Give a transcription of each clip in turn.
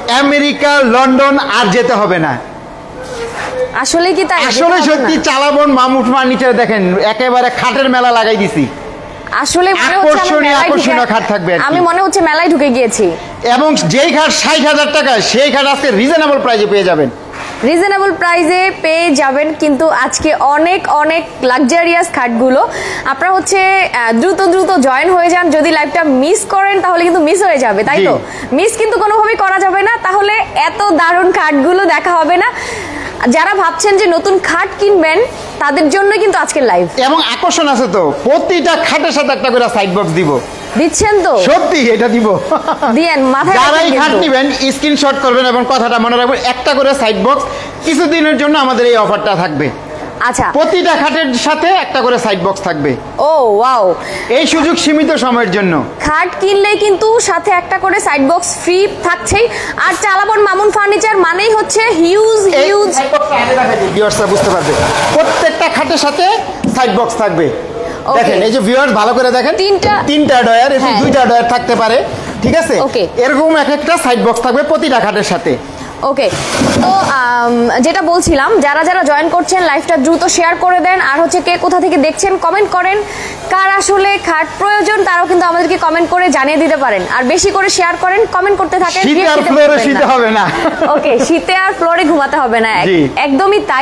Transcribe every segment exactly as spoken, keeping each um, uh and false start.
America, London আর যেতে হবে না। আসলে কি তাই? আসলে সত্যি চালাবন মামুন ফার্নিচার দেখেন একেবারে খাটের মেলা লাগাই দিছি। আসলে মনে হচ্ছে আকর্ষণীয় আকর্ষণীয় খাট থাকবে। আমি মনে হচ্ছে মেলায় ঢুকে গিয়েছি। এবং যেই খাট ষাট হাজার টাকা সেই খাট আজকে রিজনেবল প্রাইসে পেয়ে যাবেন। রিজনেবল প্রাইসে পেয়ে যাবেন কিন্তু আজকে অনেক অনেক লাক্সারিয়াস খাটগুলো। আপনারা হচ্ছে দ্রুত দ্রুত জয়েন হয়ে যান। যদি লাইভটা মিস করেন তাহলে কিন্তু মিস হয়ে যাবে, তাই তো? মিস কিন্তু কোনোভাবেই করা যাবে না, তাহলে এত দারুণ খাটগুলো দেখা হবে না। যারা ভাবছেন যে নতুন খাট কিনবেন তাদের জন্য কিন্তু আজকের লাইভ। এবং আকর্ষণ আছে তো, প্রতিটা খাটের সাথে একটা করে সাইড বক্স দিব। দিচ্ছেন তো? সত্যি এটা দিব। দিয়েন, মাথায় যারাই খাট নেবেন স্ক্রিনশট করবেন এবং কথাটা মনে রাখবেন, একটা করে সাইড বক্স কিছুদিনের জন্য আমাদের এই অফারটা থাকবে। আচ্ছা, প্রতিটা খাটের সাথে একটা করে সাইড বক্স থাকবে। ও ওয়াও, এই সুযোগ সীমিত সময়ের জন্য। খাট কিনলেই কিন্তু সাথে একটা করে সাইড বক্স ফ্রি থাকছেই। আর চালাবন মামুন ফার্নিচার মানেই হচ্ছে হিউজ হিউজ। ভিউয়ার্সরা বুঝতে পারবে প্রত্যেকটা খাটের সাথে সাইড বক্স থাকবে। দেখেন এই যে ভিউয়ার্স ভালো করে দেখেন, তিনটা তিনটা ডয়ার, এরকম দুইটা ডয়ার থাকতে পারে, ঠিক আছে? এরকম এক একটা সাইড বক্স থাকবে প্রতিটা খাটের সাথে। ওকে, তো যেটা বলছিলাম, যারা যারা জয়েন করছেন লাইভটা দ্রুত শেয়ার করে দেন। আর হচ্ছে কে কোথা থেকে দেখছেন কমেন্ট করেন। কার আসলে খাট প্রয়োজন তারাও কিন্তু আমাদেরকে কমেন্ট করে জানিয়ে দিতে পারেন। আর বেশি করে শেয়ার করেন, কমেন্ট করতে থাকেন। শীতে আর ফ্লোরে শুতে হবে না। ওকে, শীতে আর ফ্লোরে ঘুমাতে হবে না, একদমই তাই।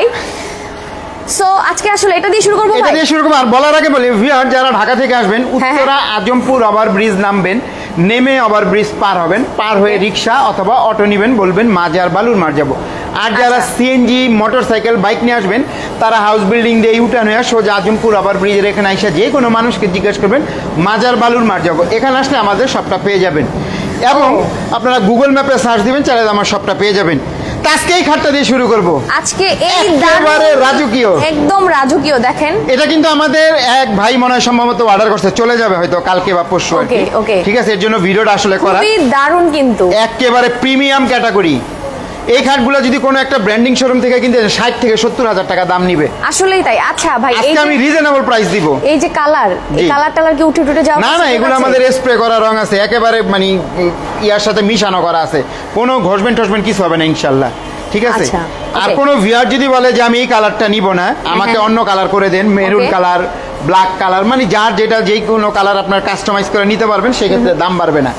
সো আজকে আসলে এটা দিয়ে শুরু করব। এটা দিয়ে শুরু করব। আর বলার আগে বলি ভিউয়ার, যারা ঢাকা থেকে আসবেন উত্তরা আজমপুর ওভার ব্রিজ নামবেন, নেমে ওভার ব্রিজ পার হবেন, পার হয়ে রিক্সা অথবা অটো নেবেন, বলবেন মাজার বালুর মার যাব। আর যারা সিএনজি মোটরসাইকেল বাইক নিয়ে আসবেন তারা হাউস বিল্ডিং দিয়ে ইউটার্ন হয়ে সোজা আজমপুর ওভার ব্রিজের এখানে এসে যে কোনো মানুষকে জিজ্ঞেস করবেন মাজার বালুর মার যাব, এখানে আসলে আমাদের সবটা পেয়ে যাবেন। এবং আপনারা গুগল ম্যাপে সার্চ দিবেন, চাইলে আমার সবটা পেয়ে যাবেন। আজকে এই খাটটা দিয়ে শুরু করব। আজকে এই একেবারে রাজকীয়, একদম রাজকীয়। দেখেন এটা কিন্তু আমাদের এক ভাই মনে হয় সম্ভবত অর্ডার করতে চলে যাবে হয়তো কালকে বা পরশু। ওকে ওকে, ঠিক আছে, এর জন্য ভিডিওটা আসলে করা খুবই দারুণ, কিন্তু একেবারে প্রিমিয়াম ক্যাটাগরি। এই খাটগুলো যদি কোনো একটা ব্র্যান্ডিং শোরুম থেকে কিনতে ষাট থেকে সত্তর হাজার টাকা দাম নিবে। আসলেই তাই। আচ্ছা ভাই, আজকে আমি রিজনেবল প্রাইস দিব। এই যে কালার, এই কালার টালার কি উঠে উঠে যাবে? না না, এগুলো আমাদের স্প্রে করা রং আছে, একেবারে মানে ইয়ার সাথে মিশানো করা আছে, কোনো ঘষবেন টসবেন কিছু হবে না ইনশাল্লাহ। ঠিক আছে? আর কোনো ভিউয়ার যদি বলে যে আমি এই কালারটা নিব না, আমাকে অন্য কালার করে দেন, মেরুন কালার, ব্ল্যাক কালার, মানে যার যেটা যেই কোনো কালার আপনার কাস্টমাইজ করে নিতে পারবেন, সেক্ষেত্রে দাম বাড়বে না।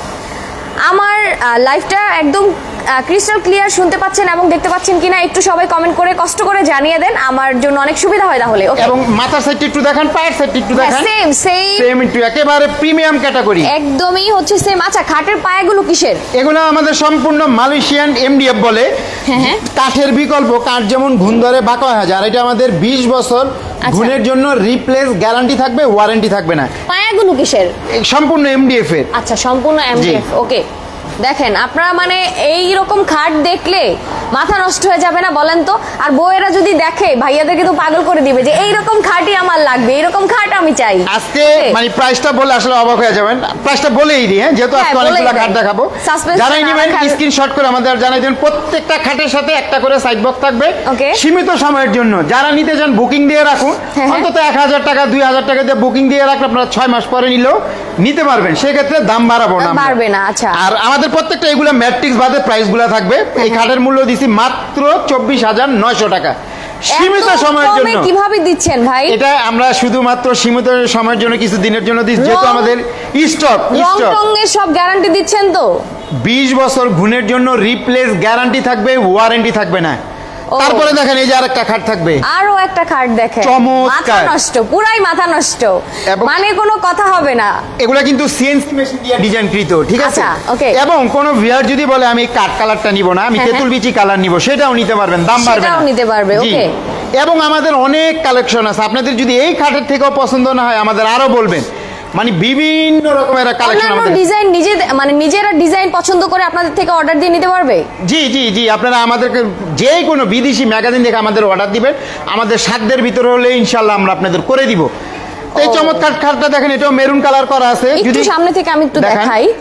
আমার লাইফটা একদম ক্রিস্টাল ক্লিয়ার শুনতে পাচ্ছেন এবং দেখতে পাচ্ছেন কিনা একটু সবাই কমেন্ট করে কষ্ট করে জানিয়ে দেন, আমার জন্য অনেক সুবিধা হয় তাহলে। ওকে, এবং মাথার সাইডটা একটু দেখান, পায়ের সাইডটা একটু দেখান। সেম সেম সেম একটু একেবারে প্রিমিয়াম ক্যাটাগরি, একদমই হচ্ছে সেম। আচ্ছা, খাটের পায়াগুলো কিসের? এগুলো আমাদের সম্পূর্ণ মালয়েশিয়ান এমডিএফ বলে। হ্যাঁ, কাঠের বিকল্প, কাঠ যেমন ঘুণ ধরে বাঁকা হয়ে যায়, এটা আমাদের বিশ বছর ঘুণের জন্য রিপ্লেস গ্যারান্টি থাকবে, ওয়ারেন্টি থাকবে না। পায়াগুলো কিসের? সম্পূর্ণ এমডিএফ এর। আচ্ছা, সম্পূর্ণ এমডিএফ। ওকে, দেখেন আপনারা মানে এই রকম খাট দেখলে মাথা নষ্ট হয়ে যাবে না বলেন তো? আর বউয়েরা যদি দেখে ভাইয়াদেরকে তো পাগল করে দিবে যে এইরকম খাটই আমার লাগবে, এরকম খাট আমি চাই। আজকে মানে প্রাইসটা বলে আসলে অবাক হয়ে যাবেন, প্রাইসটা বলেই দিই। হ্যাঁ, যেহেতু আজকে অনেকগুলো খাট দেখাবো, যারাই নেবেন স্ক্রিনশট করে আমাদের জানাই দেন। প্রত্যেকটা খাটের সাথে একটা করে সাইড বক্স থাকবে সীমিত সময়ের জন্য। যারা নিতে চান বুকিং দিয়ে রাখুন, অন্তত এক হাজার টাকা দুই হাজার টাকা দিয়ে বুকিং দিয়ে রাখলে আপনারা ছয় মাস পরে নিলেও নিতে পারবেন, সেক্ষেত্রে দাম বাড়াবো না, বাড়বে না। আচ্ছা, আর আমাদের প্রত্যেকটা এগুলো ম্যাট্রিক্স বাদে প্রাইস গুলা থাকবে। এই খাটের মূল্য দিছি মাত্র চব্বিশ হাজার নয়শো টাকা সীমিত সময়ের জন্য। কিভাবে দিচ্ছেন ভাই? এটা আমরা শুধুমাত্র সীমিত সময়ের জন্য কিছু দিনের জন্য দিচ্ছি, যেহেতু আমাদের স্টক স্টক রঙের সব গ্যারান্টি দিচ্ছেন তো। বিশ বছর ঘুণের জন্য রিপ্লেস গ্যারান্টি থাকবে, ওয়ারেন্টি থাকবে না। তারপরে দেখেন এই যে আরেকটা খাট থাকবে, আরো একটা খাট দেখেন, মাথা নষ্ট, পুরাই মাথা নষ্ট, মানে কোনো কথা হবে না। এগুলা কিন্তু সিএনসি মেশিন দিয়ে ডিজাইন কৃত, ঠিক আছে? ওকে, এবং কোন ভিউয়ার যদি বলে আমি কাট কালারটা নিব না, আমি তেঁতুল বিচি কালার নিব, সেটাও নিতে পারবেন, দাম বাড়বে না, সেটাও নিতে পারবে। ওকে, এবং আমাদের অনেক কালেকশন আছে। আপনাদের যদি এই খাটের থেকেও পছন্দ না হয় আমাদের আরো বলবেন, মানে বিভিন্ন রকমের কালেকশন আমাদের ডিজাইন নিজে মানে নিজেরা ডিজাইন পছন্দ করে আপনাদের থেকে অর্ডার দিয়ে নিতে পারবে। জি জি জি, আপনারা আমাদেরকে যে কোনো বিদেশি ম্যাগাজিন দেখে আমাদের অর্ডার দিবেন, আমাদের সাধ্যের ভিতরে হলে ইনশাআল্লাহ আমরা আপনাদের করে দিব। এই চমৎকার খাটটা দেখেন, এটাও মেরুন কালার করা আছে। যদি সামনে থেকে আমি একটু দেখাই,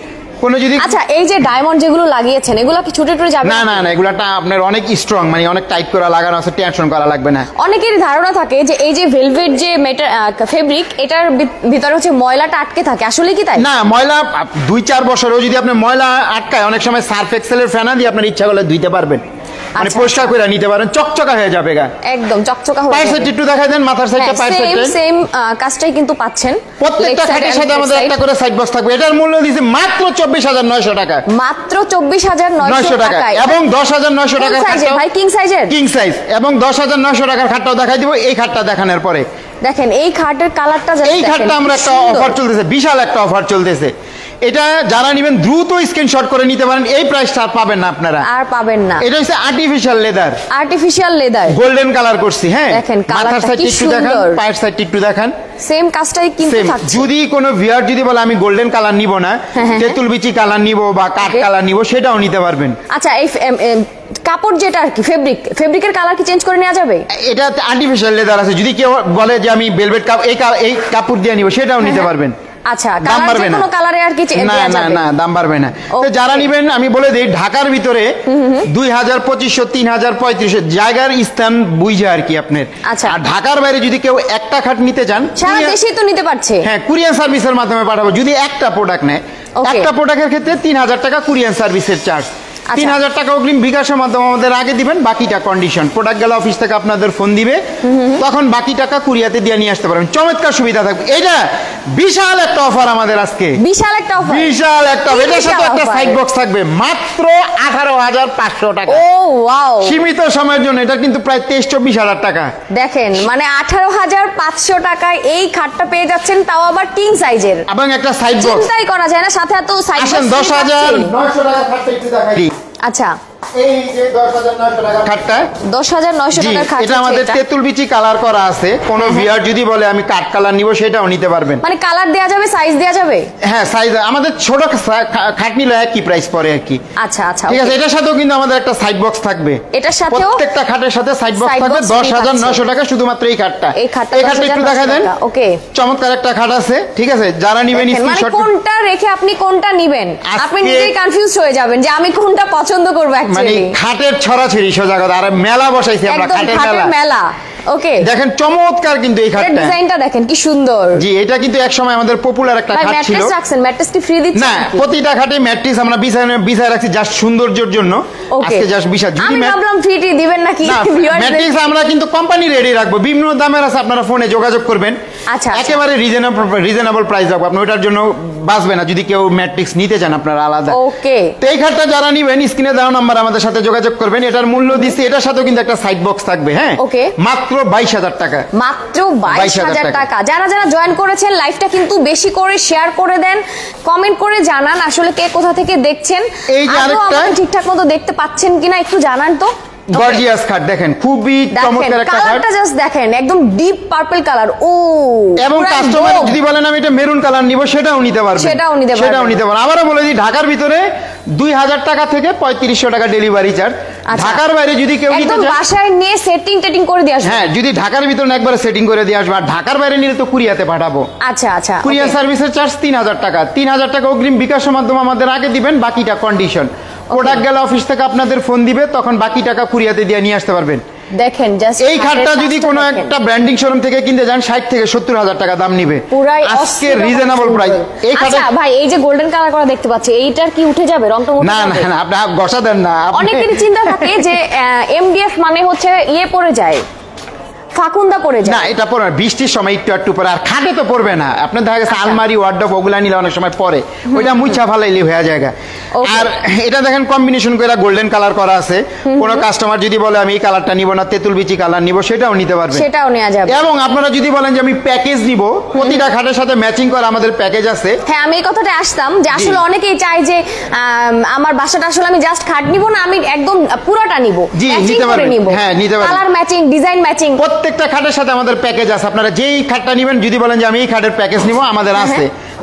কোনো যদি আচ্ছা এই যে ডায়মন্ড যেগুলো লাগিয়েছেন এগুলো কি ছুটে টুটে যাবে না না না এগুলাটা আপনার অনেক স্ট্রং, মানে অনেক টাইট করা লাগানো আছে, টেনশন করা লাগবে না। অনেকেরই ধারণা থাকে যে এই যে ভেলভেট যে ফেব্রিক এটার ভি- ভিতরে হচ্ছে ময়লাটা আটকে থাকে, আসলে কি তাই? না, ময়লা আপ- দুই চার বছরেও যদি আপনি ময়লা আটকায়, অনেক সময় সার্ফ এক্সেলের ফেনা দিয়ে আপনার ইচ্ছা করলে ধুইতে পারবেন, মানে আচ্ছা, পরিষ্কার করে নিতে পারেন, চকচকা হয়ে যাবে গা। একদম চকচকা হয়ে পায়ের সাইড একটু দেখাই দেন, মাথার সাইডটা, পায়ের সেম সাইডটা। সেম কাজটাই কিন্তু পাচ্ছেন প্রত্যেকটা Leg side খাটের and সাথে head আমাদের side। একটা করে সাইড বক্স থাকবে। এটার মূল্য দিয়েছে মাত্র চব্বিশ হাজার নয়শো টাকা, মাত্র চব্বিশ হাজার নয়শো নয়শো টাকা, টাকায়। এবং দশ হাজার নয়শো কোন টাকার সাইজের খাটটাও ভাই? কিং সাইজের? কিং সাইজ, এবং দশ হাজার নয়শো টাকার খাটটাও দেখাই দিব এই খাটটা দেখানোর পরে। দেখেন এই খাটের কালারটা এই খাটটা আমরা একটা অফার চলতেছে, বিশাল একটা অফার চলতেছে। এটা যারা নেবেন দ্রুত স্ক্রিনশট করে নিতে পারেন, এই প্রাইসটা আর পাবেন না আপনারা, আর পাবেন না। এটা হচ্ছে artificial leather, artificial leather, golden colour করছি। হ্যাঁ, দেখেন মাথার কালারটা সাইড কি একটু দেখান, সুন্দর। পায়ের সাইড একটু দেখান, সেম কাজটাই কিন্তু Same। থাকছে। যদি কোনো ভিউয়ার যদি বলে আমি গোল্ডেন কালার নিব না, হ্যাঁ, হ্যাঁ, তেঁতুল বিচি কালার নিব বা কাঠ Okay। কালার নিব, সেটাও নিতে পারবেন। আচ্ছা এই এম, এম, কাপড় যেটা আর কি ফেব্রিক, ফেব্রিকের কালার কি চেঞ্জ করে নেওয়া যাবে? এটা আর্টিফিশিয়াল লেদার আছে, যদি কেউ বলে যে আমি ভেলভেট কাপ এই কা- এই কাপড় দিয়ে নিব, সেটাও নিতে পারবেন। আচ্ছা দাম কালার বাড়বে যে না। কোনো কালারে আর কি চে- না দেয়া না যাবে? না, দাম বাড়বে না। তো Okay। যারা নিবেন আমি বলে দিই, ঢাকার ভিতরে দুই হাজার পঁচিশশো তিন হাজার পঁয়ত্রিশশো জায়গার স্থান বুঝে আর কি আপনার। আচ্ছা। আর ঢাকার বাইরে যদি কেউ একটা খাট নিতে চান, সারা কুরিয়ার- দেশেই তো নিতে পারছে। হ্যাঁ, কুরিয়ার সার্ভিসের মাধ্যমে পাঠাবো। যদি একটা প্রোডাক্ট নেয়, Okay। একটা প্রোডাক্টের ক্ষেত্রে তিন হাজার টাকা কুরিয়ার সার্ভিসের চার্জ। আচ্ছা। তিন হাজার টাকা অগ্রিম বিকাশের মাধ্যমে আমাদের আগে দিবেন, বাকিটা কন্ডিশন। প্রোডাক্ট গেলে অফিস থেকে আপনাদের ফোন দিবে, তখন বাকি টাকা কুরিয়াতে দিয়ে নিয়ে আসতে পারবেন। চমৎকার সুবিধা থাকবে। এটা বিশাল একটা অফার আমাদের আজকে, বিশাল একটা অফার। বিশাল একটা। কি এটার সাথে বিশাল একটা offer? সাইড বক্স থাকবে মাত্র আঠারো হাজার পাঁচশো টাকা। ও ওয়াও, সীমিত সময়ের জন্য এটা কিন্তু প্রায় তেইশ চব্বিশ হাজার টাকা। দেখেন মানে আঠারো হাজার পাঁচশো টাকায় এই খাটটা পেয়ে যাচ্ছেন, তাও আবার কিং সাইজের। এবং একটা সাইড বক্স। চিন্তাই করা যায় না, সাথে এত সাইড আসেন, দশ হাজার নয়শো টাকা খাটটা একটু দেখাই দিই। আচ্ছা এই যে দশ হাজার নয়শো টাকা খাটটা, দশ হাজার নয়শো জি, টাকার খাট এটা আমাদের হচ্ছে এটা। তেঁতুল বিচি কালার করা আছে। কোন ভিআর যদি বলে আমি কাঠ কালার নিব, সেটাও নিতে পারবেন। মানে কালার দেয়া যাবে, সাইজ দেয়া যাবে। হ্যাঁ, সাইজ আমাদের ছোট খা- খা- খাট নিলে একই প্রাইস পড়ে আর কি। আচ্ছা আচ্ছা ঠিক আছে, okay। এটার সাথেও কিন্তু আমাদের একটা সাইড বক্স থাকবে। এটার সাথেও প্রত্যেকটা খাটের সাথে সাইড বক্স Side থাকবে। box দশ free হাজার পাচ্ছে। নয়শো টাকা শুধুমাত্র এই খাটটা। এই খাটটা এই দশ খাটটা হাজার একটু নয়শো দেখা দেন। টাকা, okay। চমৎকার একটা খাট আছে। ঠিক আছে, যারা নিবেন দেখেন, মানে স্ক্রিনশট। কোনটা রেখে আপনি কোনটা নিবেন, আজকে- আপনি নিজেই কনফিউজ হয়ে যাবেন যে আমি কোনটা পছন্দ করবো মানে অ্যাকচুয়ালি। খাটের ছড়াছড়ি সোজা কথা। আর মেলা বসাইছি আমরা, একদম খাটের খাটের মেলা। মেলা। ওকে, দেখেন চমৎকার কিন্তু এই এর খাটটা। ডিজাইনটা দেখেন কি সুন্দর। জি, এটা কিন্তু এক সময় আমাদের পপুলার একটা ভাই খাট ছিল। ম্যাট্রেস রাখছেন, ম্যাট্রেস কি ফ্রি দিচ্ছেন না, নাকি? প্রতিটা খাটে ম্যাট্রিক্স আমরা বিছায় বিছায় রাখছি জাস্ট সৌন্দর্যের জন্য। Okay। আজকে জাস্ট বিশাল। যদি আমি ম্যাট- ভাবলাম ফ্রি টি দিবেন নাকি না, viewers দের। ম্যাট্রিক্স আমরা কিন্তু কোম্পানি রেডি রাখবো। বিভিন্ন দামের আছে, আপনারা ফোনে যোগাযোগ করবেন। আচ্ছা, আচ্ছা। একেবারে রিজনেবল রিজনেবল প্রাইস রাখবো। আপনি ওটার জন্য বাঁচবে না যদি কেউ ম্যাট্রিক্স নিতে চান আপনারা আলাদা। ওকে, তো এই খাটটা যারা নিবেন, স্ক্রিনে দেওয়া নাম্বার আমাদের সাথে যোগাযোগ করবেন। এটার মূল্য দিচ্ছি, এটার সাথেও কিন্তু একটা সাইড বক্স থাকবে। হ্যাঁ, Okay। মাত্র বাইশ হাজার টাকা। মাত্র বাইশ বাইশ হাজার হাজার টাকা। টাকা। যারা যারা জয়েন করেছেন লাইভটা কিন্তু বেশি করে শেয়ার করে দেন, কমেন্ট করে জানান আসলে কে কোথা থেকে দেখছেন। এই যে আদৌ আরেকটা- আমাকে ঠিকঠাক মতো দেখতে পাচ্ছেন কিনা একটু জানান তো। গর্জিয়াস খাট দেখেন, খুবই দেখেন চমৎকার একটা খাট। কালারটা জাস্ট দেখেন, একদম ডিপ পার্পল কালার। ও এবং পুরাই কাস্টমার gold। যদি বলেন আমি এটা মেরুন কালার নিব, সেটাও নিতে পারবেন। সেটাও নিতে পারবেন। সেটাও নিতে পারবেন। আবারও বলে দিই, ঢাকার ভিতরে দুই হাজার টাকা থেকে পঁয়ত্রিশশো টাকা ডেলিভারি চার্জ। আচ্ছা। ঢাকার বাইরে যদি কেউ নিতে একদম চায়, বাসায় নিয়ে সেটিং টেটিং করে দিয়ে আসবেন। হ্যাঁ, যদি ঢাকার ভিতরে না একবারে সেটিং করে দিয়ে আসবে। আর ঢাকার বাইরে নিলে তো কুরিয়াতে পাঠাবো। আচ্ছা আচ্ছা কুরিয়ার okay। সার্ভিসের চার্জ তিন হাজার টাকা। তিন হাজার টাকা অগ্রিম বিকাশের মাধ্যমে আমাদের আগে দিবেন, বাকিটা কন্ডিশন। প্রোডাক্ট গেলে অফিস থেকে আপনাদের ফোন দিবে, তখন বাকি টাকা কুরিয়াতে দিয়ে নিয়ে আসতে পারবেন। দেখেন জাস্ট এই খাটটা যদি কোনো একটা ব্র্যান্ডিং শোরুম থেকে কিনতে যান, ষাট থেকে সত্তর হাজার টাকা দাম নিবে। পুরাই আজকে অস্থির রিজনেবল সুন্দর। প্রাইস। এই খাটে আচ্ছা ভাই, এই যে গোল্ডেন কালার করা দেখতে পাচ্ছি, এইটার কি উঠে যাবে, রংটা উঠে না যাবে? না না, আপনি গসা দেন না। আপনি- অনেকেরই চিন্তা থাকে যে এমডিএফ মানে হচ্ছে ইয়ে পড়ে যায়, ফাকুন্দা পড়ে না, যায়। এটা পরে না। বৃষ্টির সময় একটু একটু পরে। আর খাটে তো পড়বে না। আপনার দেখা গেছে আচ্ছা। আলমারি, ওয়ার্ডরোব ওগুলা নিলে অনেক সময় পরে, ওইটা মুছা ফালাইলে হয়ে জায়গা। Okay। আর এটা দেখেন কম্বিনেশন করে গোল্ডেন কালার করা আছে। কোন কাস্টমার যদি বলে আমি এই কালারটা নিব না, তেঁতুল বিচি কালার নিব, সেটাও নিতে পারবেন। সেটাও নেওয়া যাবে। এবং আপনারা যদি বলেন যে আমি প্যাকেজ নিব, প্রতিটা খাটের সাথে ম্যাচিং করা আমাদের প্যাকেজ আছে। হ্যাঁ, আমি এই কথাটা আসতাম যে আসলে অনেকেই চায় যে আম, আমার বাসাটা আসলে আমি জাস্ট খাট নিব না, আমি একদম পুরোটা নিব, জি, ম্যাচিং নিতে করে পারবেন। নিব। হ্যাঁ, নিতে পারবেন। Colour matching, design matching. প্রত্যেকটা খাটের সাথে আমাদের প্যাকেজ আছে। আপনারা যেই খাটটা নিবেন, যদি বলেন যে আমি এই খাটের প্যাকেজ নিব, আমাদের আছে।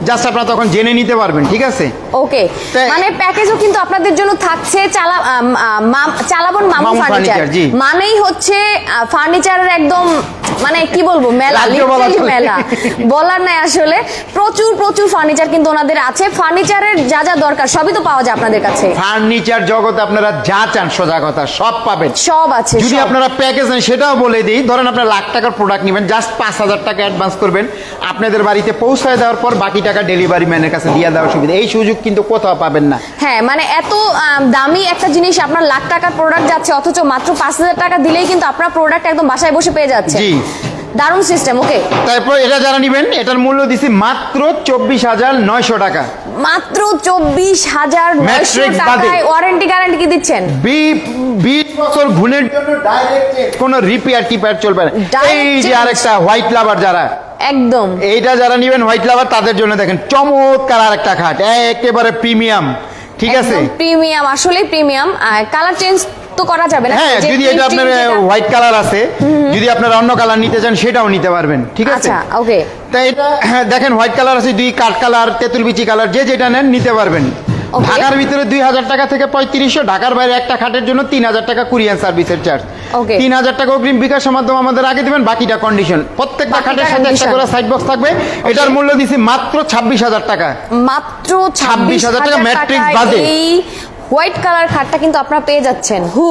জাস্ট আপনারা তখন জেনে নিতে পারবেন, ঠিক আছে? ওকে, তাই- মানে প্যাকেজও কিন্তু আপনাদের জন্য থাকছে চালা আম, আম, মাম- চালাবন মামু মামু ফার্নিচার, ফার্নিচার, জি। মানেই হচ্ছে ফার্নিচারের একদম মানে কি বলবো মেলা, রাজ্য বলা literally চলে। মেলা বলার নাই আসলে। প্রচুর প্রচুর ফার্নিচার কিন্তু ওনাদের আছে। ফার্নিচারের যা যা দরকার সবই তো পাওয়া যায় আপনাদের কাছে, ফার্নিচার জগতে আপনারা যা চান সোজা কথা সব পাবেন। সব আছে যদি সব। আপনারা প্যাকেজ নেন সেটাও বলে দিই, ধরেন আপনার লাখ টাকার প্রোডাক্ট নেবেন, জাস্ট পাঁচ হাজার টাকা অ্যাডভান্স করবেন, আপনাদের বাড়িতে পৌঁছায় দেওয়ার পর বাকি টাকা ডেলিভারি ম্যানের কাছে দিয়ে দেওয়ার সুবিধা। এই সুযোগ কিন্তু কোথাও পাবেন না। হ্যাঁ, মানে এত আম, দামি একটা জিনিস আপনার লাখ টাকার প্রোডাক্ট যাচ্ছে, অথচ মাত্র পাঁচ হাজার টাকা দিলেই কিন্তু আপনার প্রোডাক্ট একদম বাসায় বসে পেয়ে যাচ্ছে। জি। দারুণ সিস্টেম। ওকে, তারপর এটা যারা নেবেন এটার মূল্য দিছি মাত্র চব্বিশ হাজার নয়শো টাকা। মাত্র চব্বিশ হাজার নয়শো Matrix বাদে। টাকায় ওয়ারেন্টি গ্যারান্টি কি দিচ্ছেন? বি- বিশ বছর ঘুণের জন্য ডাইরেক্ট কোনো রিপেয়ার টিপার চলবে না। Direct এই যে change। আরেকটা হোয়াইট লাভার যারা, একদম এইটা যারা নেবেন হোয়াইট লাভার তাদের জন্য দেখেন চমৎকার আরেকটা খাট, একেবারে প্রিমিয়াম, ঠিক আছে? প্রিমিয়াম, আসলে প্রিমিয়াম। কালার চেঞ্জ তো করা যাবে না। হ্যাঁ, যে যদি এটা আপনার printing যেটা- হোয়াইট কালার আছে, যদি আপনার অন্য কালার নিতে চান সেটাও নিতে পারবেন, ঠিক আছে? আচ্ছা, ওকে। তাই এটা হ্যাঁ, দেখেন হোয়াইট কালার আছে, দুই কাঠ কালার, তেঁতুল বিচি কালার, যে যেটা নেন নিতে পারবেন। Okay. ঢাকার ভিতরে দুই হাজার টাকা থেকে পঁয়ত্রিশশো, ঢাকার বাইরে একটা খাটের জন্য তিন হাজার টাকা কুরিয়ার সার্ভিসের চার্জ। Okay. তিন হাজার টাকা অগ্রিম বিকাশের মাধ্যমে আমাদের আগে দেবেন, বাকিটা কন্ডিশন। প্রত্যেকটা বাকিটা খাটের সাথে একটা condition। করে সাইড বক্স থাকবে। এটার মূল্য দিছি মাত্র ছাব্বিশ হাজার টাকা। মাত্র ছাব্বিশ হাজার টাকা ম্যাট্রিক্স বাদে। এই হোয়াইট কালার খাটটা কিন্তু আপনারা পেয়ে যাচ্ছেন। হু,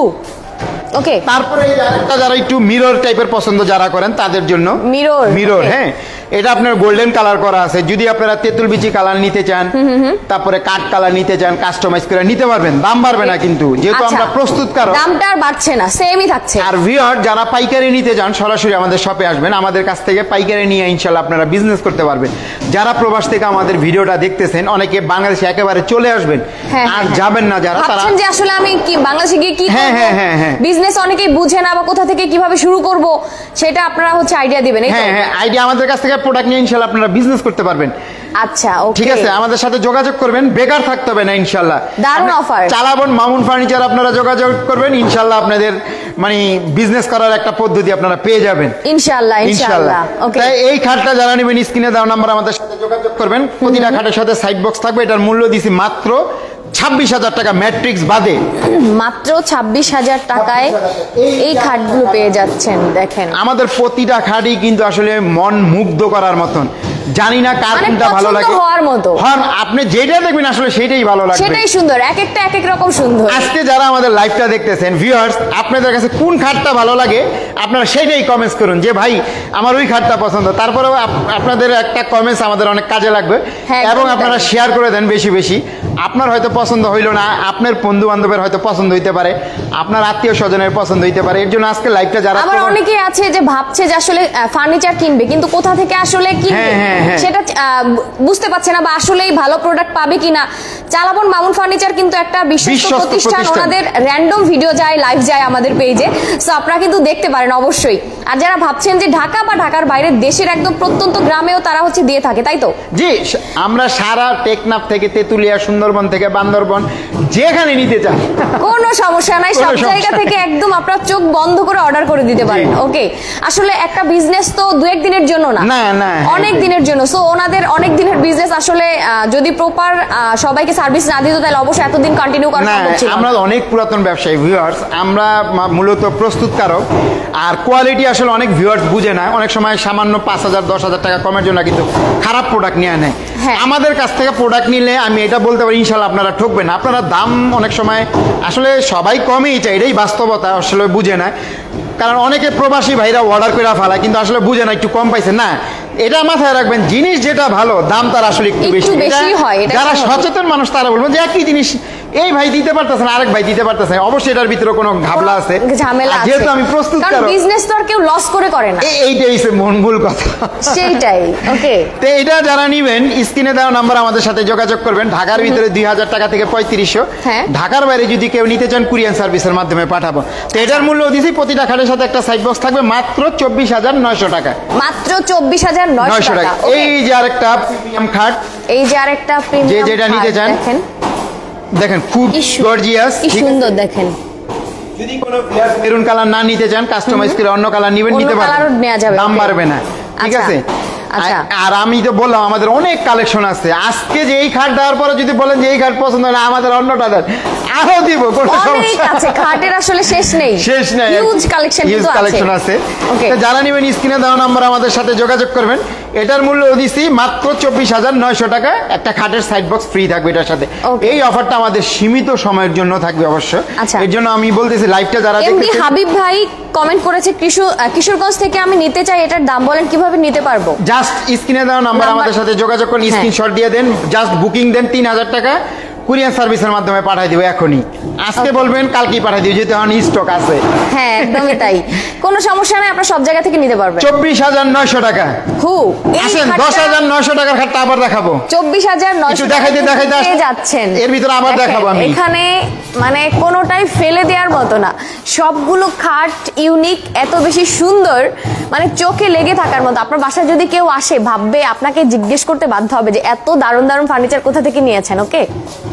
ওকে। তারপরে এই আরেকটা যারা একটু মিরর টাইপের পছন্দ যারা করেন তাদের জন্য Mirror, মিরর, okay. হ্যাঁ, এটা আপনার গোল্ডেন কালার করা আছে। যদি আপনারা তেঁতুল বিচি কালার নিতে চান, তারপরে কাঠ কালার নিতে চান, কাস্টমাইজ করে নিতে পারবেন, দাম বাড়বে না কিন্তু, যেহেতু আচ্ছা, আমরা প্রস্তুতকারক। দামটা আর বাড়ছে না, সেমই থাকছে। আর ভিউয়ার যারা পাইকারি নিতে চান সরাসরি আমাদের শপে আসবেন, আমাদের কাছ থেকে পাইকারি নিয়ে ইনশাল্লাহ আপনারা বিজনেস করতে পারবেন। যারা প্রবাস থেকে আমাদের ভিডিওটা দেখতেছেন, অনেকে বাংলাদেশে একেবারে চলে আসবেন হ্যাঁ, আর হ্যাঁ, যাবেন না যারা, তারা ভাবছেন যে আসলে আমি কি বাংলাদেশে গিয়ে কি হ্যাঁ, করব, হ্যাঁ, হ্যাঁ, হ্যাঁ। বিজনেস অনেকেই বুঝে না বা কোথা থেকে কিভাবে শুরু করব, সেটা আপনারা হচ্ছে আইডিয়া দিবেন, এই তো? হ্যাঁ হ্যাঁ আইডিয়া আমাদের কাছ থেকে প্রোডাক্ট নিয়ে ইনশাল্লাহ আপনারা বিজনেস করতে পারবেন। আচ্ছা, ওকে, ঠিক আছে, আমাদের সাথে যোগাযোগ করবেন, বেকার থাকতে হবে না ইনশাল্লাহ। দারুণ আপনি- offer। চালাবন মামুন ফার্নিচার আপনারা যোগাযোগ করবেন, ইনশাল্লাহ আপনাদের মানে বিজনেস করার একটা পদ্ধতি আপনারা পেয়ে যাবেন ইনশাআল্লাহ ইনশাআল্লাহ। ওকে, তাই এই খাটটা যারা নেবেন স্ক্রিনে দেওয়া নাম্বার আমাদের সাথে যোগাযোগ করবেন। প্রতিটা খাটের সাথে সাইড বক্স থাকবে। এটার মূল্য দিছি মাত্র ছাব্বিশ হাজার টাকা ম্যাট্রিক্স বাদে। মাত্র ছাব্বিশ হাজার টাকায় এই খাটগুলো পেয়ে যাচ্ছেন। দেখেন, আমাদের প্রতিটা খাটই কিন্তু আসলে মন মুগ্ধ করার মতন। জানি না কার মানে কোনটা ভালো পছন্দ লাগে, হওয়ার মতো। হন আপনি যেটা দেখবেন আসলে সেটাই ভালো লাগবে। সেটাই সুন্দর, এক একটা এক এক রকম সুন্দর। আজকে যারা আমাদের লাইভটা দেখতেছেন ভিউয়ার্স, আপনাদের কাছে কোন খাটটা ভালো লাগে আপনারা সেটাই কমেন্টস করুন যে ভাই আমার ওই খাটটা পছন্দ। তারপরেও আপ- আপনাদের একটা কমেন্টস আমাদের অনেক কাজে লাগবে, হ্যাঁ, এবং একদমই আপনারা তাই। শেয়ার করে দেন বেশি বেশি। আপনার হয়তো পছন্দ হইলো না, আপনার বন্ধু বান্ধবের হয়তো পছন্দ হইতে পারে, আপনার আত্মীয় স্বজনের পছন্দ হইতে পারে। এর জন্য আজকে লাইভটা যারা আবার অনেকে আছে যে ভাবছে যে আসলে ফার্নিচার কিনবে কিন্তু কোথা থেকে আসলে কিনবে হ্যাঁ, হ্যাঁ, হ্যাঁ। সেটা আহ, বুঝতে পারছে না বা আসলেই ভালো প্রোডাক্ট পাবে কিনা। চালাবন মামুন ফার্নিচার কিন্তু একটা বিশ্বস্ত বিশ্বস্ত প্রতিষ্ঠান। প্রতিষ্ঠান। ওনাদের র্যান্ডম ভিডিও যায়, লাইভ যায় আমাদের পেজে, সো আপনারা কিন্তু দেখতে পারেন অবশ্যই। আর যারা ভাবছেন যে ঢাকা বা ঢাকার বাইরে দেশের একদম প্রত্যন্ত গ্রামেও তারা হচ্ছে দিয়ে থাকে, তাই তো? জি, স- আমরা সারা টেকনাফ থেকে তেতুলিয়া, সুন্দরবন থেকে বান্দরবন যেখানে নিতে চান কোনো সমস্যা নাই, কোনো সব সমস্যা জায়গা নাই। থেকে একদম আপনার চোখ বন্ধ করে অর্ডার করে দিতে পারেন। জি। ওকে, আসলে একটা বিজনেস তো দু এক দিনের জন্য না, না, না, হ্যাঁ, অনেক হ্যাঁ। দিনের জন্য। সো ওনাদের অনেক দিনের বিজনেস আসলে আহ, যদি প্রপার সবাইকে সার্ভিস না দিত তাহলে অবশ্যই এতদিন কন্টিনিউ করা না, সম্ভব ছিল না। আমরা অনেক পুরাতন ব্যবসায়ী ভিউয়ার্স, আমরা মা- মূলত প্রস্তুতকারক। আর কোয়ালিটি আসলে অনেক ভিউয়ার্স বুঝে না, অনেক সময় সামান্য পাঁচ হাজার দশ হাজার টাকা কমের জন্য কিন্তু খারাপ প্রোডাক্ট নিয়ে নেয়। হ্যাঁ। আমাদের কাছ থেকে প্রোডাক্ট নিলে আমি এটা বলতে পারি ইনশাল্লাহ আপনারা ঠকবেন না। আপনারা দাম অনেক সময় আসলে সবাই কমই চাই, এটাই বাস্তবতা, আসলে বুঝে না। কারণ অনেকে প্রবাসী ভাইরা অর্ডার করে ফেলায় কিন্তু আসলে বুঝে না একটু কম পাইছে না। এটা মাথায় রাখবেন, জিনিস যেটা ভালো দাম তার আসলে একটু একটু বেশি। বেশি এটা হয়, এটা যারা স্বাভাবিক। সচেতন মানুষ তারা বলবো যে একই জিনিস এই ভাই দিতে পারতেছে না, আরেক ভাই দিতে পারতেছে না, অবশ্যই এটার ভিতরে কোনো ঘাবলা আছে, ঝামেলা আর আছে। যেহেতু আমি প্রস্তুত কারণ কারক, বিজনেস তো আর কেউ লস করে করে না, এ- এইটাই হচ্ছে মন ভুল কথা। সেইটাই। ওকে, তো এটা যারা নিবেন স্ক্রিনে দেওয়া নাম্বার আমাদের সাথে যোগাযোগ করবেন। ঢাকার ভিতরে দুই হাজার টাকা থেকে পঁয়ত্রিশশো, হ্যাঁ। ঢাকার বাইরে যদি কেউ নিতে চান কুরিয়ান সার্ভিসের মাধ্যমে পাঠাবো। তো এটার মূল্য দিছি প্রতিটা খাটের সাথে একটা সাইড বক্স থাকবে মাত্র চব্বিশ হাজার নয়শো টাকা। মাত্র চব্বিশ হাজার নয়শো নয়শো টাকা। টাকা। এই যে আরেকটা প্রিমিয়াম খাট, এই যে আরেকটা যে প্রিমিয়াম যেটা নিতে চান, দেখেন দেখেন খুব কি সু- গর্জিয়াস। কি সুন্দর দেখেন। যদি কোনো মেরুন কালার না নিতে চান, কাস্টমাইজ করে অন্য কালার নিবেন, অন্য নিতে পারবেন, কালারও নেওয়া যাবে, দাম okay। বাড়বে না, ঠিক আচ্ছা। আছে? আচ্ছা। আর আমি তো বললাম আমাদের অনেক কালেকশন আছে। আজকে যে এই খাট দেওয়ার পরে যদি বলেন যে এই খাট পছন্দ না আমাদের অন্যটা দেন আরো দিব, কোনো অনেক সমস্যা আছে, খাটের আসলে শেষ নেই, শেষ নাই, হিউজ কালেকশন হিউজ কিন্তু আছে। কালেকশন আছে। ওকে, তো যারা নেবেন স্ক্রিনে দেওয়া নাম্বার আমাদের সাথে যোগাযোগ করবেন। এটার মূল্য দিচ্ছি মাত্র চব্বিশ হাজার নয়শো টাকা, একটা খাটের সাইড বক্স ফ্রি থাকবে এটার সাথে। Okay. এই অফারটা আমাদের সীমিত সময়ের জন্য থাকবে অবশ্য। আচ্ছা। এর জন্য আমি বলতেছি লাইভটা যারা এমডি দেখতেছেন, হাবিব ভাই কমেন্ট করেছে কিশোর আহ, কিশোরগঞ্জ থেকে আমি নিতে চাই, এটার দাম বলেন কিভাবে নিতে পারবো? জাস্ট স্ক্রিনে দেওয়া নাম্বার নাম্বার- আমাদের সাথে যোগাযোগ করুন, হ্যাঁ। স্ক্রিনশট দিয়ে দেন, জাস্ট বুকিং দেন, তিন হাজার টাকা কুরিয়ার সার্ভিসের মাধ্যমে পাঠিয়ে দিব এখনই। আজকে Okay. বলবেন কালকেই পাঠিয়ে দিব, যেহেতু এখন স্টক আছে। হ্যাঁ একদমই তাই, কোনো সমস্যা নাই, আপনারা সব জায়গা থেকে নিতে পারবেন। চব্বিশ হাজার নয়শো টাকা। হু এই আসেন খাটটা দশ হাজার নয়শো টাকার খাটটা আবার দেখাবো। চব্বিশ হাজার নয়শো একটু দেখাইতে দেখাইতে আস- যাচ্ছেন, এর ভিতরে আবার দেখেন, দেখাবো আমি। এখানে মানে কোনোটাই ফেলে দেওয়ার মতো না, সবগুলো খাট ইউনিক, এত বেশি সুন্দর, মানে চোখে লেগে থাকার মতো। আপনার বাসায় যদি কেউ আসে ভাববে, আপনাকে জিজ্ঞেস করতে বাধ্য হবে যে এত দারুণ দারুণ ফার্নিচার কোথা থেকে নিয়েছেন। ওকে,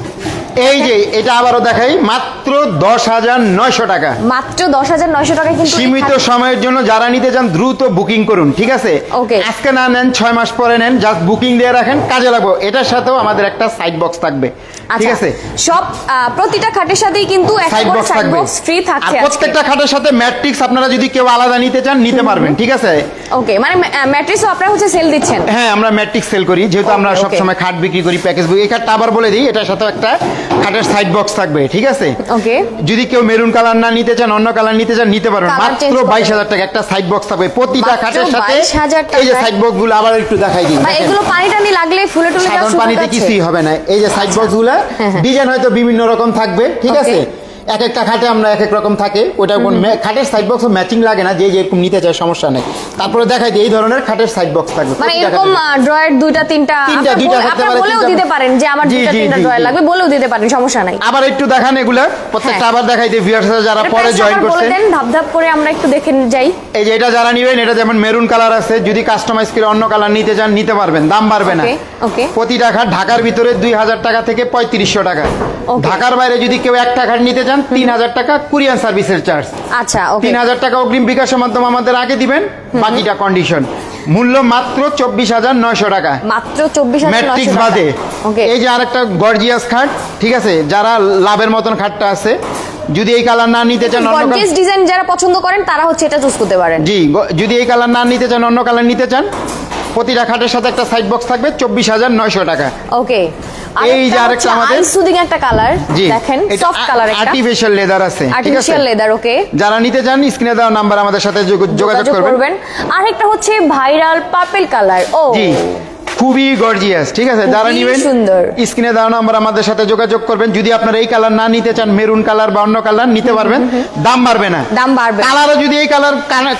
এই যে এটা আবারও দেখাই, মাত্র দশ হাজার নয়শো টাকা, মাত্র দশ হাজার নয়শো টাকায় কিন্তু এই সীমিত খাট- সময়ের জন্য যারা নিতে চান দ্রুত বুকিং করুন, ঠিক আছে? Okay. আজকে না নেন, ছয় মাস পরে নেন, জাস্ট বুকিং দিয়ে রাখেন, কাজে লাগবে। এটার সাথেও আমাদের একটা সাইড বক্স থাকবে, ঠিক আচ্ছা, আছে? সব আহ, প্রতিটা খাটের সাথেই কিন্তু একটা সাইড করে বক্স সাইড থাকবে, বক্স ফ্রি আর থাকছে আজকে। প্রত্যেকটা খাটের সাথে ম্যাট্রিক্স আপনারা যদি কেউ আলাদা নিতে চান নিতে পারবেন, ঠিক আছে? ওকে, মানে ম্যাট্রিক্সও আপনারা হচ্ছে সেল দিচ্ছেন? হ্যাঁ, আমরা ম্যাট্রিক্স সেল করি, যেহেতু আমরা Okay, সব okay. সময় খাট বিক্রি করি, প্যাকেজ বুক। এই খাটটা আবার বলে দিই, এটার সাথে একটা খাটের সাইড বক্স থাকবে, ঠিক আছে? ওকে, যদি কেউ মেরুন কালার না নিতে চান, অন্য কালার নিতে চান, নিতে পারবেন। Colour change মাত্র করবেন। বাইশ হাজার টাকা একটা সাইড বক্স থাকবে প্রতিটা মাত্র খাটের সাথে। বাইশ হাজার এই যে টাকায়? সাইড বক্স গুলো আবার একটু দেখাই দিই, ভাই এগুলো পানি টানি লাগলে ফুলে টুলে যাওয়া সাধারণ শুরু পানিতে করছে? কিছুই হবে না। এই যে সাইড বক্স গুলা হ্যাঁ, হ্যাঁ। ডিজাইন হয়তো বিভিন্ন রকম থাকবে, ঠিক Okay. আছে? এক একটা খাটে আমরা এক এক রকম থাকে, ওটা কোন মে- খাটের সাইড বক্স ম্যাচিং লাগে না, যে যেরকম নিতে চায় সমস্যা নেই। তারপরে দেখাই দিই এই ধরনের খাটের সাইড বক্স থাকবে মানে প্রতিটা এরকম খাটে। ড্রয়ার দুইটা তিনটা তিনটা, আপনারা দুইটা বলে- থাকতে আপনারা পারে, বলেও তিনটা। দিতে পারেন যে আমার জি, দুইটা জি, তিনটা জি, ড্রয়ার জি। লাগবে, বলেও দিতে পারেন, সমস্যা নাই। আবার একটু দেখান এগুলা প্রত্যেকটা, হ্যাঁ। আবার দেখাই দিই ভিউয়ার্সরা যারা এর পরে price জয়েন আবার বলে করছেন। দেন, ধাপ ধাপ করে আমরা একটু দেখে যাই। এই যে এটা যারা নিবেন, এটা যেমন মেরুন কালার আছে, যদি কাস্টমাইজ করে অন্য কালার নিতে চান নিতে পারবেন, দাম বাড়বে না। Okay, okay. প্রতিটা খাট ঢাকার ভিতরে দুই হাজার টাকা থেকে পঁয়ত্রিশশো টাকা। Okay. ঢাকার বাইরে যদি কেউ একটা খাট নিতে চান তিন হাজার টাকা কুরিয়ার সার্ভিসের চার্জ। আচ্ছা, ওকে, তিন হাজার টাকা অগ্রিম বিকাশের মাধ্যমে আমাদের আগে দিবেন, বাকিটা কন্ডিশন। মূল্য মাত্র চব্বিশ হাজার নয়শো টাকা, মাত্র চব্বিশ হাজার ম্যাট্রিক্স নয়শো বাদে। ওকে, এই যে আরেকটা গর্জিয়াস খাট, ঠিক আছে? যারা লাভের মতন খাটটা আছে, যদি এই কালার না নিতে চান, অন্য কালার, গর্জিয়াস ডিজাইন যারা পছন্দ করেন তারা হচ্ছে এটা চুজ করতে পারেন। জি, গ- যদি এই কালার না নিতে চান, অন্য কালার নিতে চান, প্রতিটা খাটের সাথে একটা সাইড বক্স থাকবে, চব্বিশ হাজার নয়শো টাকা। ওকে, এই যে আরেকটা আমাদের- সুদিং একটা কালার, জি, দেখেন সফট কালার, একটা আর্টিফিশিয়াল লেদার আছে, ঠিক আছে? Artificial leather. ওকে, যারা নিতে চান স্ক্রিনে দেওয়া নাম্বার আমাদের সাথে যোগ- যোগাযোগ করবেন। আরেকটা হচ্ছে ভাইরাল পার্পল কালার। ও জি, খুবই গর্জিয়াস, ঠিক আছে? যারা খুবই নিবেন সুন্দর। স্ক্রিনে দেওয়া নাম্বার আমাদের সাথে যোগাযোগ করবেন। যদি আপনারা এই কালার না নিতে চান, মেরুন কালার বা অন্য কালার নিতে পারবেন, দাম বাড়বে না। দাম বাড়বে। কালারও যদি এই কালার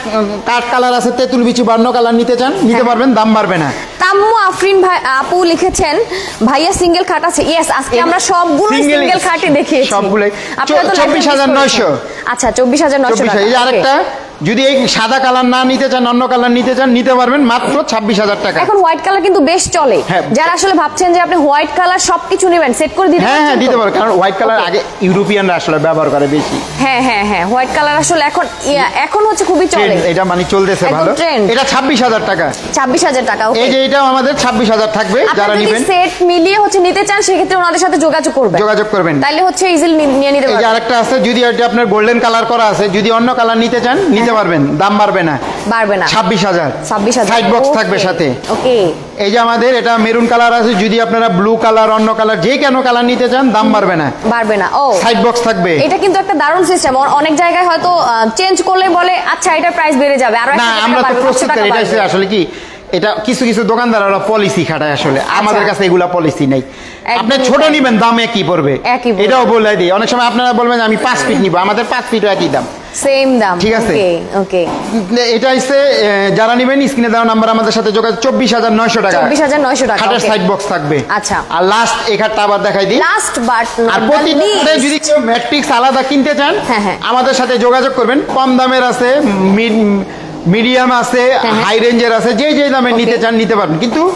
কাঠ কালার আছে, তেঁতুল বিচি বা অন্য কালার নিতে চান নিতে হ্যাঁ। পারবেন, দাম বাড়বে না। তাম্মু আফরিন ভাই আপু লিখেছেন ভাইয়া সিঙ্গেল খাট আছে। ইয়েস, আজকে আমরা সবগুলো Single- সিঙ্গেল খাটই দেখিয়েছি, সবগুলোই। আপনারা তো চব্বিশ হাজার নয়শো। আচ্ছা, চব্বিশ হাজার নয়শো চব্বিশ টাকা। এই যে আরেকটা, যদি এই সাদা কালার না নিতে চান, অন্য কালার নিতে চান নিতে পারবেন, মাত্র ছাব্বিশ হাজার টাকা। এখন হোয়াইট কালার কিন্তু বেশ চলে, হ্যাঁ। যারা আসলে ভাবছেন যে আপনি হোয়াইট কালার সবকিছু নেবেন, সেট করে দিতে হ্যাঁ হ্যাঁ পারছেন দিতে তো? পারো, কারণ হোয়াইট কালার আগে ইউরোপিয়ানরা আসলে ব্যবহার করে বেশি। হ্যাঁ হ্যাঁ হ্যাঁ, হোয়াইট কালার আসলে এখন ইয়া- এখন হচ্ছে খুবই চলে, Trend, এটা মানে চলতেছে একদম ভালো। trend। এটা ছাব্বিশ হাজার টাকা। ছাব্বিশ হাজার টাকা। ওকে, এই যে এটাও আমাদের ছাব্বিশ হাজার থাকবে, যারা আপনারা যদি নিবেন সেট মিলিয়ে হচ্ছে নিতে চান, সেক্ষেত্রে ওনাদের সাথে যোগাযোগ করবেন, যোগাযোগ করবেন। তাইলে হচ্ছে ইজিলি নিয়ে নিতে এই যে পারবেন। আরেকটা আছে, যদি এটা আপনার গোল্ডেন কালার করা আছে, যদি অন্য কালার নিতে চান নিতে পারবেন, দাম বাড়বে না। বাড়বে না, ছাব্বিশ হাজার। ছাব্বিশ হাজার। সাইড বক্স থাকবে সাথে। ওকে, এই যে আমাদের এটা মেরুন কালার আছে, যদি আপনারা ব্লু কালার অন্য কালার যে কেন কালার নিতে চান, দাম বাড়বে না, বাড়বে না। ও, সাইড বক্স থাকবে। এটা কিন্তু একটা দারুণ সিস্টেম। অনেক জায়গায় হয়তো চেঞ্জ করলে বলে আচ্ছা এটার প্রাইস বেড়ে যাবে, আরো না, আমরা তো প্রস্তুত করি, এটা হচ্ছে আসলে কি, এটা কিছু কিছু দোকানদার ওরা পলিসি খাটায়, আসলে আমাদের কাছে এগুলা পলিসি নেই। আপনি ছোট তাই। নিবেন, দাম একই পড়বে, একই পড়বে। এটাও বলে দিই। অনেক সময় আপনারা বলবেন আমি পাঁচ ফিট নিব, আমাদের পাঁচ ফিট একই দাম, সেম দাম। ঠিক আছে। ওকে ওকে, এটা হচ্ছে এ, যারা নিবেন স্ক্রিনে দেওয়া নাম্বার আমাদের সাথে যোগাযোগ, চব্বিশ হাজার নয়শো টাকা, চব্বিশ হাজার নয়শো টাকা। খাটের okay। সাইড বক্স থাকবে। আচ্ছা। আর লাস্ট এই খাটটা আবার দেখাই দিই। লাস্ট বাট আর প্রতিটা যদি কেউ ম্যাট্রিক্স আলাদা কিনতে চান, হ্যাঁ, হ্যাঁ। আমাদের সাথে যোগাযোগ করবেন। কম দামের আছে, মিডিয়াম আছে, হ্যাঁ, হ্যাঁ। হাই রেঞ্জের আছে, যে যে দামে Okay. নিতে চান নিতে পারবেন। কিন্তু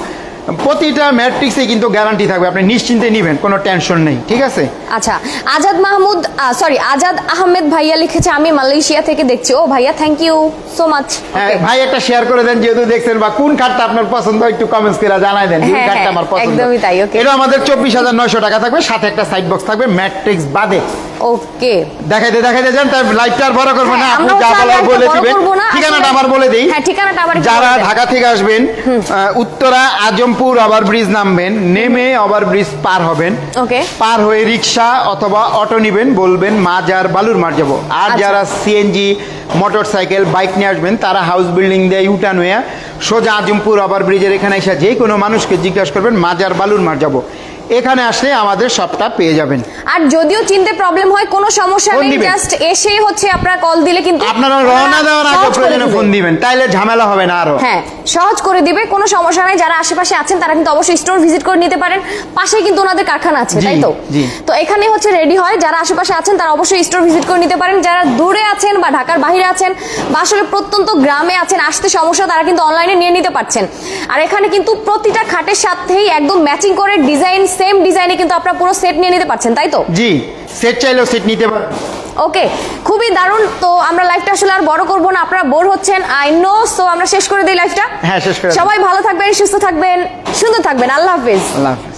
প্রতিটা ম্যাট্রিক্সে কিন্তু গ্যারান্টি থাকবে, আপনি নিশ্চিন্তে নেবেন, কোনো টেনশন নেই, ঠিক আছে। আচ্ছা, আজাদ মাহমুদ সরি আজাদ আহমেদ ভাইয়া লিখেছে আমি মালয়েশিয়া থেকে দেখছি। ও ভাইয়া থ্যাংক ইউ সো মাচ। ভাই একটা শেয়ার করে দেন যেহেতু দেখছেন, বা কোন খাটটা আপনার পছন্দ একটু কমেন্টস করে জানাই দেন, কোন খাটটা আমার পছন্দ। একদমই তাই। ওকে, এটা আমাদের চব্বিশ হাজার নয়শো টাকা থাকবে, সাথে একটা সাইড বক্স থাকবে ম্যাট্রিক্স বাদে। ওকে, দেখাইতে দেখাইতে যান, তাই লাইভটা আর বড় করব না, আপনি আমরা যা বলার লাইভটা বলে বড় দিবেন। করব না, ঠিকানাটা আসলে- আবার বলে দেই। হ্যাঁ, ঠিকানাটা আবার একটু যারা বলে দেন। ঢাকা থেকে আসবেন, আহ, উত্তরা আজমপুর ওভার ব্রিজ নামবেন, নেমে ওভার ব্রিজ পার হবেন। ওকে, পার হয়ে রিক্সা অথবা অটো নিবেন, বলবেন মাজার বালুর মার যাবো। আর আচ্ছা। যারা সিএনজি মোটর সাইকেল বাইক নিয়ে আসবেন, তারা হাউস বিল্ডিং দিয়ে ইউটার্ন হয়ে সোজা আজমপুর ওভার ব্রিজের এখানে এসে যে কোনো মানুষকে জিজ্ঞাসা করবেন মাজার বালুর মার যাবো। এখানে আসলে আমাদের সবটা পেয়ে যাবেন। আর যদিও চিনতে প্রবলেম হয় কোনো সমস্যা ফোন নেই, দিবেন। জাস্ট এসেই হচ্ছে আপনারা কল দিলে কিন্তু আপনারা রওনা দেওয়ার আগে সহজ করে প্রয়োজনে দিবে। ফোন দিবেন, তাইলে ঝামেলা হবে না আরো। হ্যাঁ, সহজ করে দিবে, কোনো সমস্যা নাই। যারা আশেপাশে আছেন তারা কিন্তু অবশ্যই স্টোর ভিজিট করে নিতে পারেন, পাশেই কিন্তু ওনাদের কারখানা আছে, জি, তাই তো? জি। তো এখানে হচ্ছে রেডি হয়, যারা আশেপাশে আছেন তারা অবশ্যই স্টোর ভিজিট করে নিতে পারেন। যারা দূরে আছেন বা ঢাকার বাইরে আছেন বা আসলে প্রত্যন্ত গ্রামে আছেন, আসতে সমস্যা, তারা কিন্তু অনলাইনে নিয়ে নিতে পারছেন। আর এখানে কিন্তু প্রতিটা খাটের সাথেই একদম ম্যাচিং করে ডিজাইন, সেম ডিজাইনে কিন্তু আপনারা পুরো সেট নিয়ে নিতে পারছেন, তাই তো? জি, সেট চাইলেও সেট নিতে পারেন। ওকে, খুবই দারুণ। তো আমরা লাইভটা আসলে আর বড় করব না, আপনারা বোর হচ্ছেন আই নো, সো আমরা শেষ করে দিই লাইভটা। হ্যাঁ, শেষ করে দিই। সবাই ভালো থাকবেন, সুস্থ থাকবেন, সুন্দর থাকবেন। আল্লাহ হাফেজ। আল্লাহ হাফেজ।